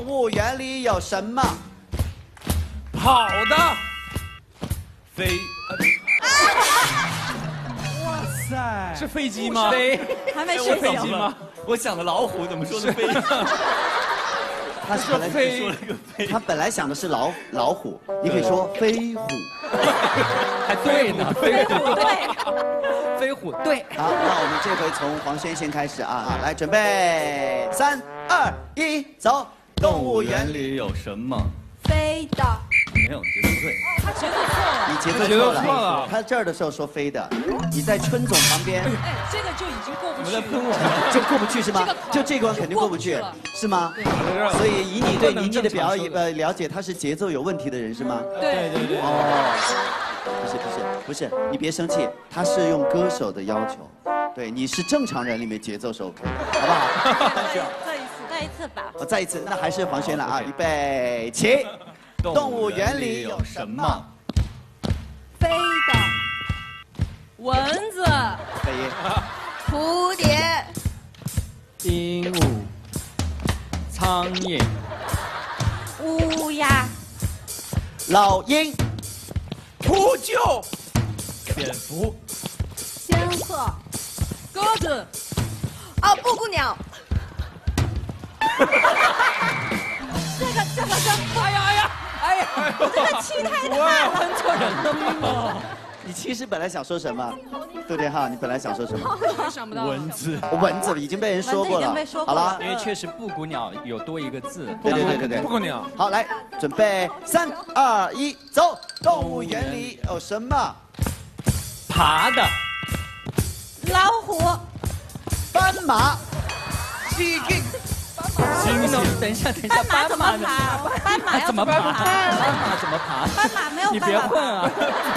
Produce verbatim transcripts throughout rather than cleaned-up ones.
物园里有什么？ 跑的，飞。 哇塞， 是飞机吗？ 飞， 还没是睡醒飞机吗？ 我想的老虎，怎么说的飞？ 他本来飞说了个飞， 他本来想的是老老虎，你可以说飞虎。 还对呢，飞虎对， 飞虎对。 好，那我们这回从黄轩先开始啊，来准备，三二一，走。动物园里有什么？ 飞的。 没有，节奏对。 他节奏错了。 你节奏节奏错了， 错了他这儿的时候说飞的，你在春总旁边哎，这个就已经过不去了。 就过不去是吗这个？ 就这关肯定过不去就过不去了是吗？所以以你对倪妮的表演呃了解，他是节奏有问题的人是吗？ 对对对。 哦，不是不是不是，你别生气，他是用歌手的要求，对，你是正常人里面节奏是 OK 的，好不好？ 再一次，再一次吧。 我再一次，那还是黄轩了啊，预备起。动物园里有什么？ 飞的。蚊子。 飞。 蝴蝶。 鹦鹉、苍蝇、 乌鸦。 老鹰。 呼救， 蝙蝠、 仙鹤。鸽子。哦，布谷鸟。这个这个真不， 哎呀哎呀哎呀！ 这个气太大了。 喷错人了吗？ 你其实本来想说什么？杜天浩，你本来想说什么？ 想不到。 蚊子。 蚊子已经被人说过了。 蚊子已经被说过了好了， 因为确实布谷鸟有多一个字。 对对对对对。 布谷鸟。 好，来，准备，三二一，走。动物园里有什么？ 爬的。 老虎。 斑马。 蜥蜴。 猩猩。等一下，等一下， 斑马怎么爬？斑马要怎么爬？斑马怎么爬？ 斑马没有你办法别混啊！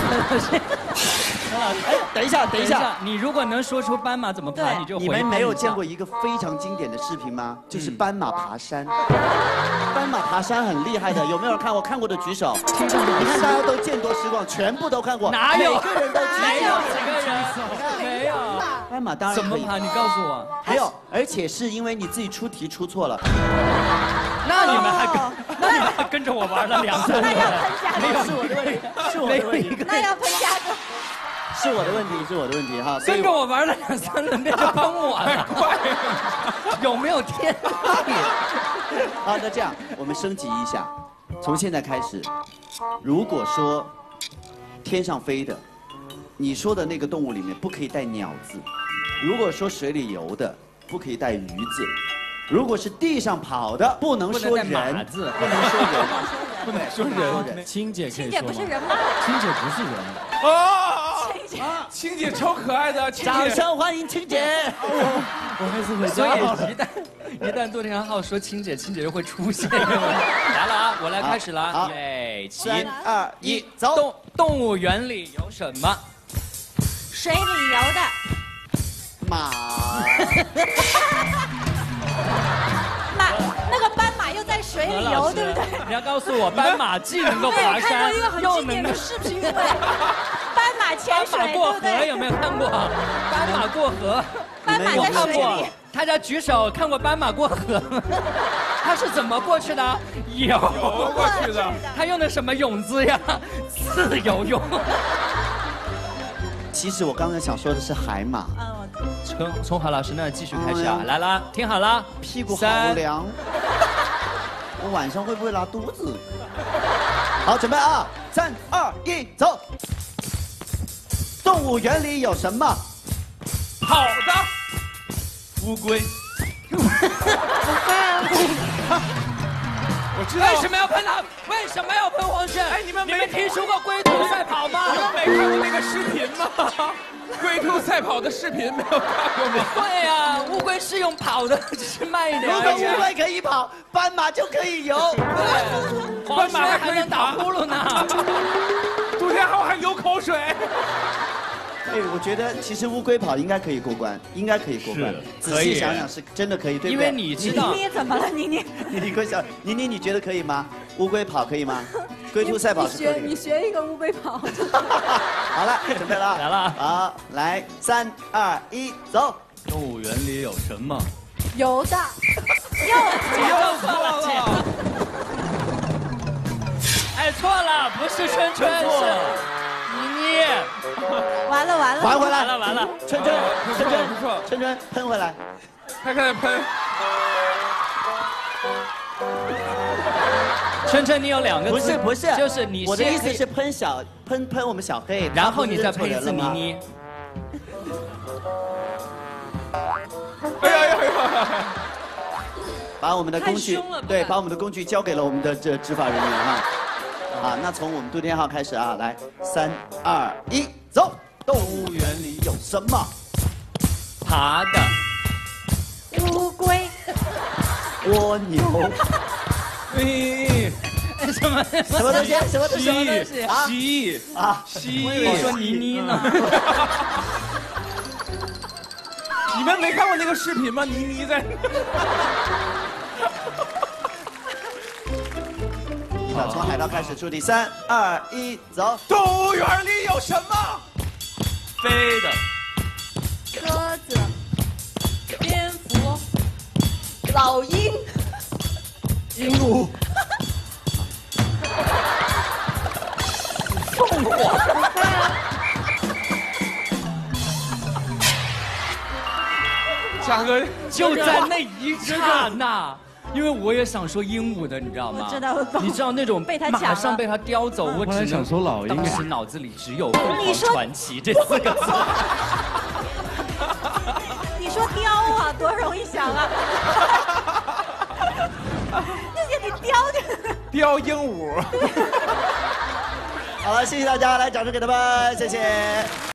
哎，等一下，等一下， 你如果能说出斑马怎么爬，你就你们没有见过一个非常经典的视频吗？就是斑马爬山。斑马爬山很厉害的，有没有人看过？看过的举手。你看大家都见多识广，全部都看过。 哪有？ 每个人都知道。 没有几个人？没有。 斑马当然怎么爬？你告诉我。 还有，而且是因为你自己出题出错了。 那你们还跟，那你们还跟着我玩了两三那要喷加没有，是我的问题，是我的问题， 那要喷加的。 是我的问题，是我的问题哈。所以跟着我玩了两三轮，变成喷我了，有没有天理？ 好，那这样我们升级一下，从现在开始，如果说天上飞的，你说的那个动物里面不可以带鸟字；如果说水里游的，不可以带鱼字；如果是地上跑的，不能说人字， 不能说人， 不能说人。青姐可以说吗？ 青姐不是人吗？ 青姐不是人。 啊！ 青姐， 青姐超可爱的，青掌姐。 声欢迎青姐。 我还是回所以一旦一旦杜天浩说青姐，青姐就会出现。来了啊，我来开始了。 好， 预备起， 三二一，走。 动动物园里有什么？ 水里游的。 马。 马，那个斑马又在水里游，对不对？ 你要告诉我，斑马既能够对， 爬我看过山一个，很又经典能的视频，对不对？斑马潜水， 斑马过河对不对？ 有没有看过？斑马过河， 斑马在水我看过里。。 大家举手，看过斑马过河吗？它是怎么过去的？游游过去的。 它用的什么泳姿呀？自由泳。 其实我刚才想说的是海马。 嗯， 从从郝老师那儿继续开始啊，来啦，听好了， 屁股好三凉，我晚上会不会拉肚子？好，准备啊，三二一，走。动物园里有什么？ 跑的。 乌龟。 我知道。 为什么要喷他？为什么要喷黄轩？ 哎，你们没你们听说过龟兔赛跑吗？ 你们没看过那个视频吗？龟兔赛跑的视频没有看过吗？ 对呀，乌龟是用跑的，只是慢一点。 如果乌龟可以跑，斑马就可以游。 对， 斑马还可以能打呼噜呢。 杜天浩还流口水。 哎，我觉得其实乌龟跑应该可以过关，应该可以过关。仔细想想，是真的可以，对不对？ 因为你知道， 妮妮怎么了？妮妮， 你你快想，妮妮你觉得可以吗？乌龟跑可以吗？龟兔赛跑是可以的。 你学一个乌龟跑。 好了，准备了， 来了， 好，来，三二一，走。 动物园里有什么？ 有的。 又又错了。 是春春，是妮妮。 完了完了， 还回来， 完了完了， 春春， 不春春， 错不错， 春春喷回来。 他开始喷。 春春，你有两个字， 不是不是， 就是你我的先可以意思是喷小喷喷我们小黑， 然后你再他不是喷一次妮认错人了吗。 妮。 哎呀呀呀！ 把我们的工具太凶了不敢对，把我们的工具交给了我们的这执法人员哈。啊，那从我们杜天浩开始啊，来，三二一，走。动物园里有什么？ 爬的。 乌龟， 蜗牛。 哎， 什么什么东西？什么东西？什么东西？啊蜥啊！ 蜥我以为说妮妮呢。 你们没看过那个视频吗？倪妮在。 好，从海盗开始出题，三二一，走。 动物园里有什么？ 飞的。 鸽子，蝙蝠，老鹰， 鹦鹉。凤凰。 嘉哥， 就在那一刹那，因为我也想说鹦鹉的，你知道吗？ 我知道我懂你知道那种被他抢了马上被他叼走，我只能我还想说老鹰当时脑子里只有“凤凰你说传奇”这四个字。 你说雕啊，多容易想啊！就给你雕的。 雕鹦鹉。 好了，谢谢大家，来掌声给他们，谢谢。